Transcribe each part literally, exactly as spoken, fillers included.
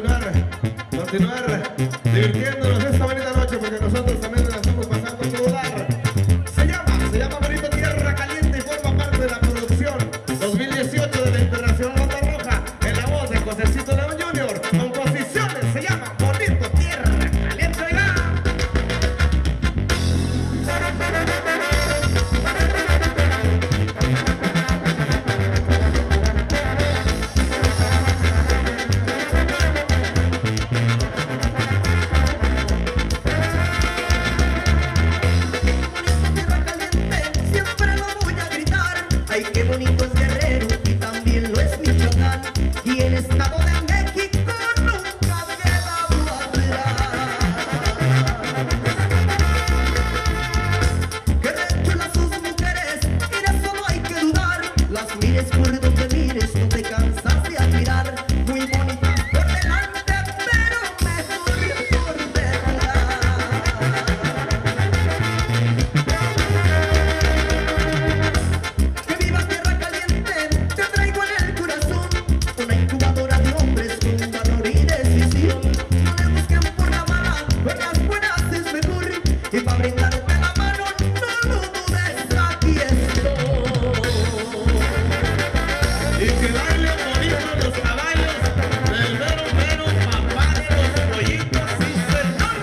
continuar, continuar divirtiéndonos esta bonita noche, porque nosotros también la estamos pasando a todo dar. Se llama, se llama Bonito Tierra Caliente y forma parte de la producción dos mil dieciocho de la Internacional Onda Roja, en la voz de Josecito León junior Composiciones, se llama Bonito Tierra Caliente. ¡Oiga! Ay, qué bonito es Guerrero y también lo es Michoacán, y el estado de México nunca ha quedado atrás. Que de chulas sus mujeres, mira, solo hay que dudar, las mires por donde mires, no te cansas de admirar, muy bonitas por delante, pero mejor por detrás. Una incubadora de hombres con valor y decisión. No le busquen por la mala, por las buenas es mejor. Y para brindarte la mano, no lo dudes, aquí estoy. Y que bailen bonito los caballos del mero mero papá de los pollitos, sí señor.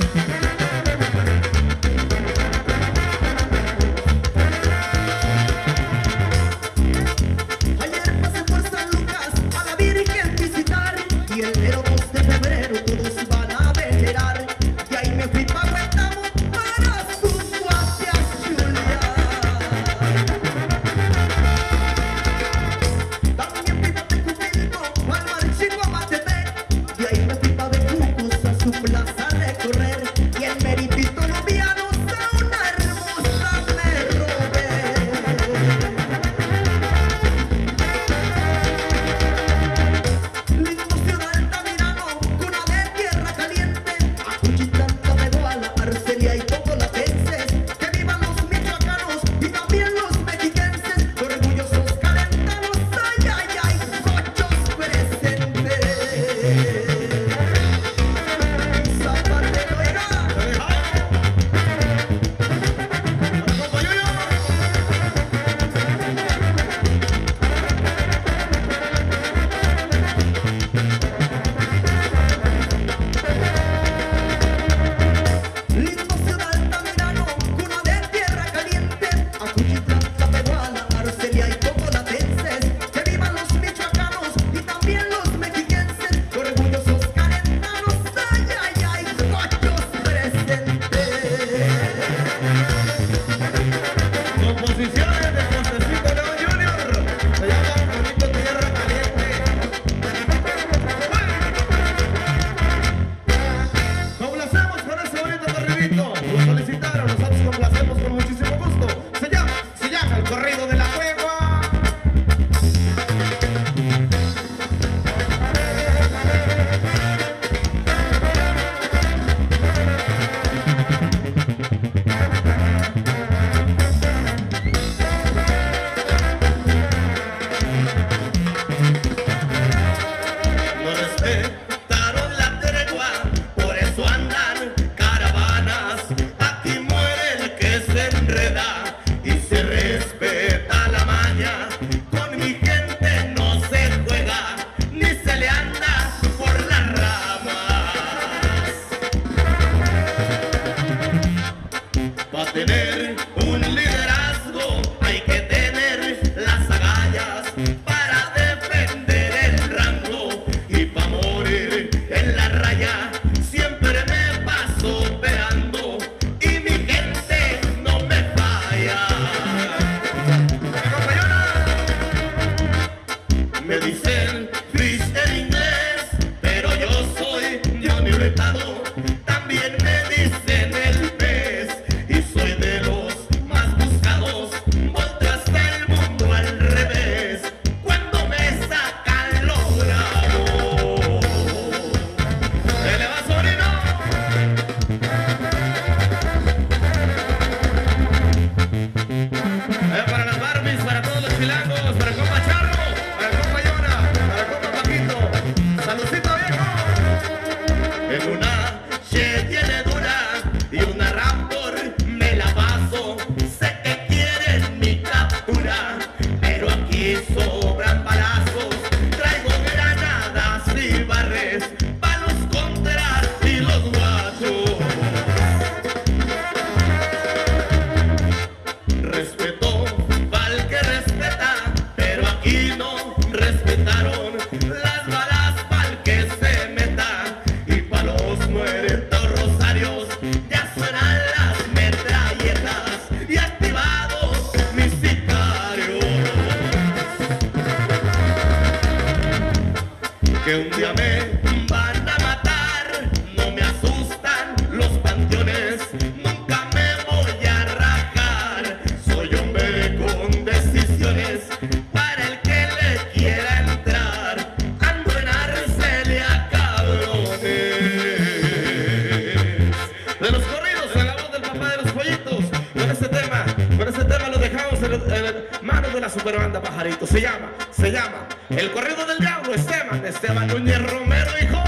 Ayer pasé por San Lucas a la Virgen visitar, y el mero dos de febrero todos van a venerar. Y ahí me fui pa' Huetamo para sus guapias chulear. También fui pa' Tecupilco, al Marchico, a Matepec, y ahí me fui pa' Bejucos a su plaza a recorrer. Y en Meritito Lovianos a una hermosa me robé. Lindo Ciudad Altamirano, cuna de tierra caliente, a Cuchitlán, Tapehuala, Arcelia y Tocolatenses. Que vivan los michoacanos y también los mexiquenses, orgullosos calentanos, ay, ay, ay, cochos presentes. Zapatero, oiga. Como yo, yo. Lindo Ciudad Altamirano, cuna de tierra caliente, a Cuchitlán, Tapehuala, Arcelia y Tocolatenses. Que vivan los michoacanos y también los mexiquenses, orgullosos Super Banda Pajarito. Se llama, se llama El Corrido del Diablo. Esteban, Esteban Núñez Romero, hijo.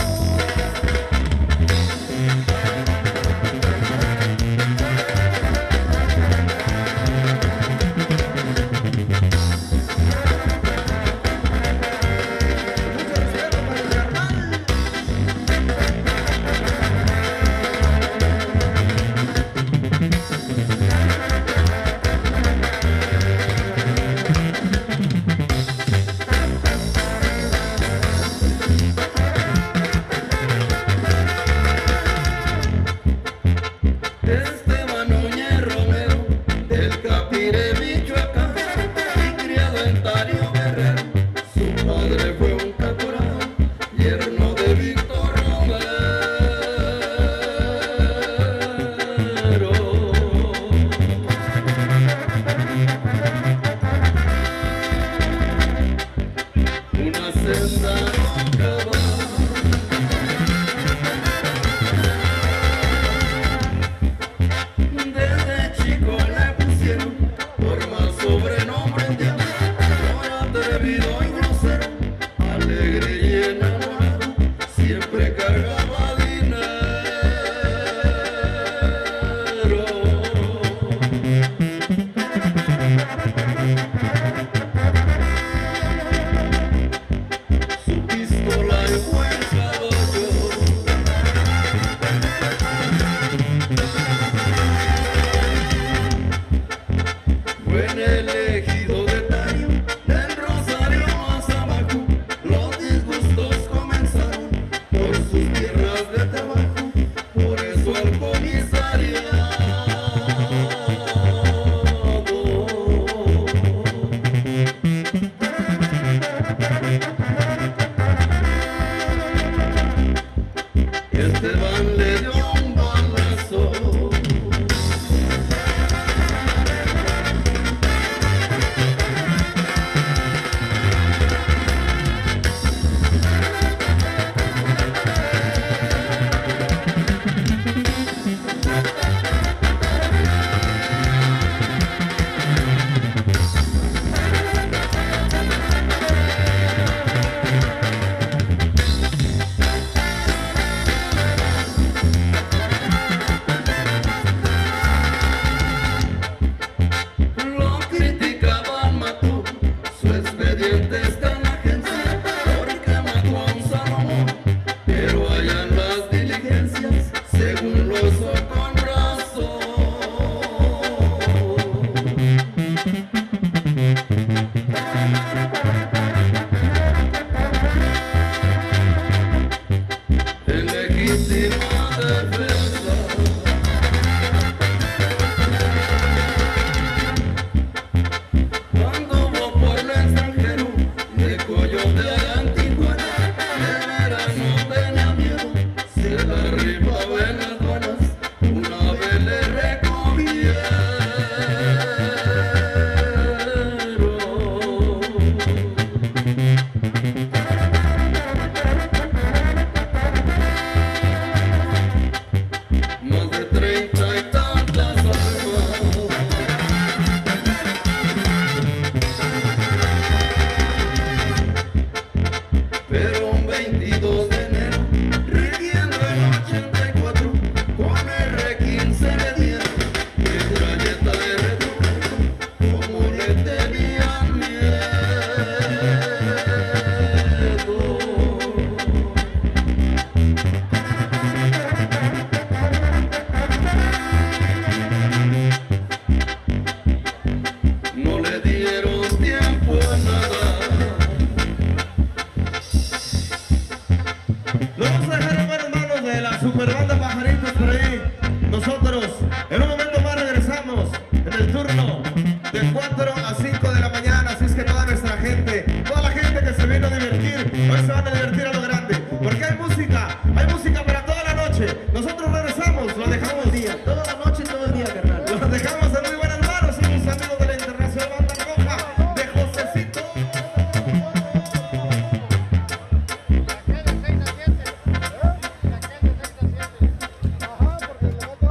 Super Banda Pajaritos por ahí. Nosotros en un momento más regresamos en el turno de cuatro a cinco de la mañana. Así es que toda nuestra gente, toda la gente que se vino a divertir, hoy se van a divertir a lo grande, porque hay música, hay música para toda la noche. Nosotros regresamos, lo dejamos día, toda la noche y todo el día, carnal. Lo dejamos en muy buenas manos, somos amigos de la Internacional Banda Roja de Josecito.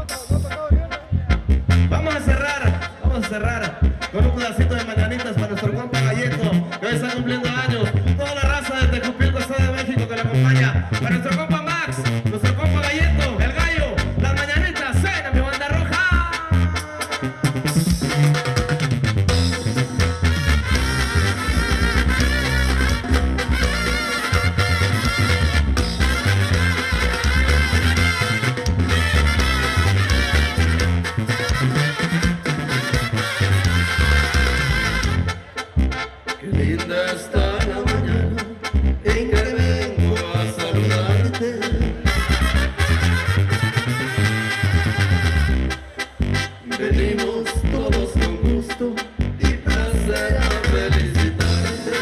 Vamos a cerrar, vamos a cerrar con un pedacito de mañanitas para nuestro mañanita. Para nuestro compa Max, nuestro compa Galleto, el gallo. Las mañanitas suena mi banda roja. Qué linda está la mañana en que vengo a saludarte. Venimos todos con gusto y placer a felicitarte.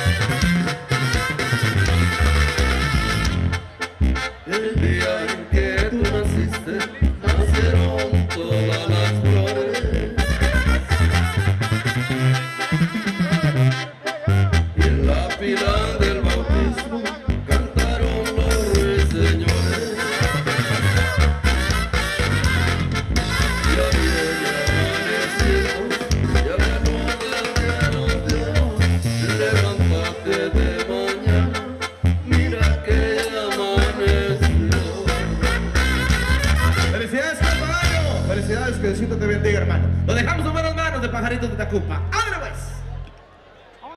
El día en que tú naciste, nacieron todas las flores. Y en la pila del bautismo cantaron los ruiseñores. Ya viene amaneciendo, ya la luna nos dio. Levántate de mañana, mira que ya amaneció. Felicidades, compa Gallo. Felicidades, que Diosito te bendiga, hermano. Lo dejamos en buenas manos de Pajaritos de Tacupa. ¡Ándale!